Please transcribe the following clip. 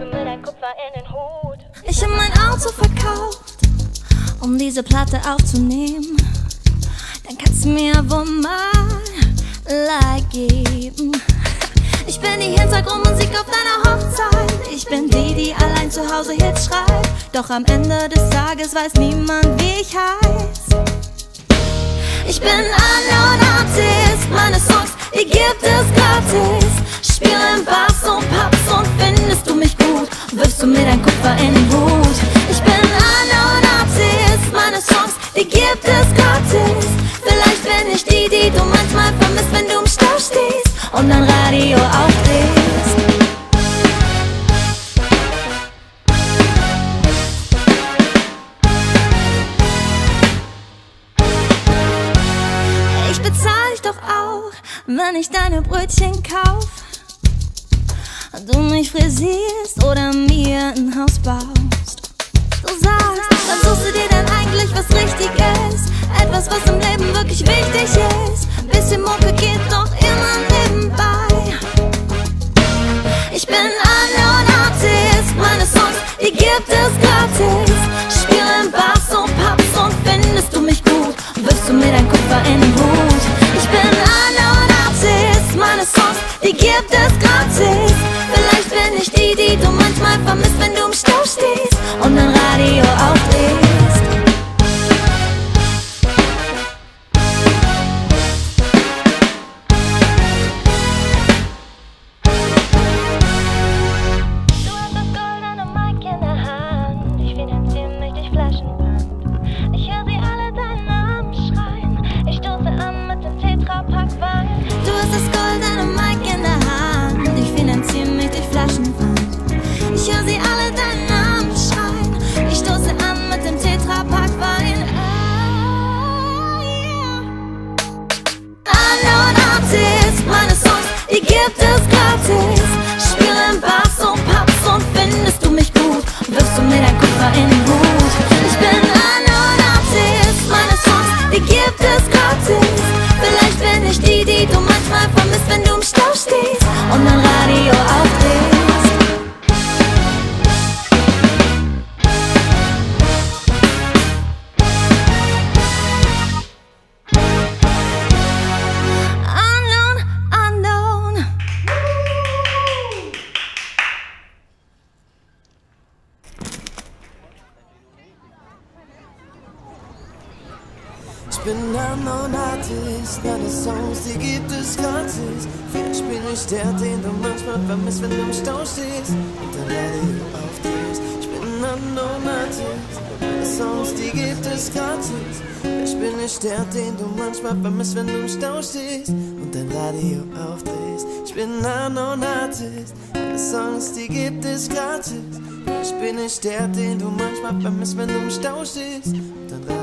du mir dein Kupfer in den Hut? Ich hab mein Auto verkauft, um diese Platte aufzunehmen. Dann kannst du mir wohl mal Like geben. Ich bin die Hintergrundmusik auf deiner Hochzeit. Ich bin die, die allein zu Hause Hits schreibt. Doch am Ende des Tages weiß niemand, wie ich heiß. Ich bin Unknown Artist, meine Songs, die gibt es gratis. Spielen Bass und Pubs und findest du mich gut, wirfst du mir dein Kupfer in den Hut. Ich bin Unknown Artist, meine Songs, die gibt es gratis. Vielleicht bin ich die, die du manchmal vermisst, wenn du im Stau stehst und dein Radio aufdrehst. Ich bezahl dich doch auch, wenn ich deine Brötchen kauf, du mich frisierst oder mir ein Haus baust. Du sagst, was suchst du dir denn eigentlich, was richtig ist? Etwas, was im Leben wirklich wichtig ist. Bisschen Mucke geht doch immer nebenbei. Ich bin Unknown Artist, meine Songs, die gibt es gratis. Spielen Bass und Pubs und findest du mich gut, wirfst du mir dein Kupfer in den Hut. Ich bin Unknown Artist, meine Songs, die gibt es gratis. Vielleicht bin ich die, die du manchmal vermisst, wenn du im Stau stehst und dein Radio aufdrehst. Gibt es gratis, spielen Bass und Pubs und findest du mich gut, wirfst du mir dein Kupfer in den Hut. Ich bin Unknown Artist, meine Songs, die gibt es gratis. Vielleicht bin ich die, die du manchmal vermisst, wenn du im Stau stehst und dein Radio aufdrehst. Ich bin Unknown Artist, meine Songs, die gibt es gratis. Vielleicht bin ich der, den du manchmal vermisst, wenn du im Stau stehst und dein Radio aufdrehst. Ich bin Unknown Artist, meine Songs, die gibt es gratis. Vielleicht bin ich der, den du manchmal vermisst, wenn du im Stau stehst und dein Radio aufdrehst. Ich bin Unknown Artist, meine Songs, die gibt es gratis. Vielleicht bin ich der, den du manchmal vermisst, wenn du im Stau stehst und dein Radio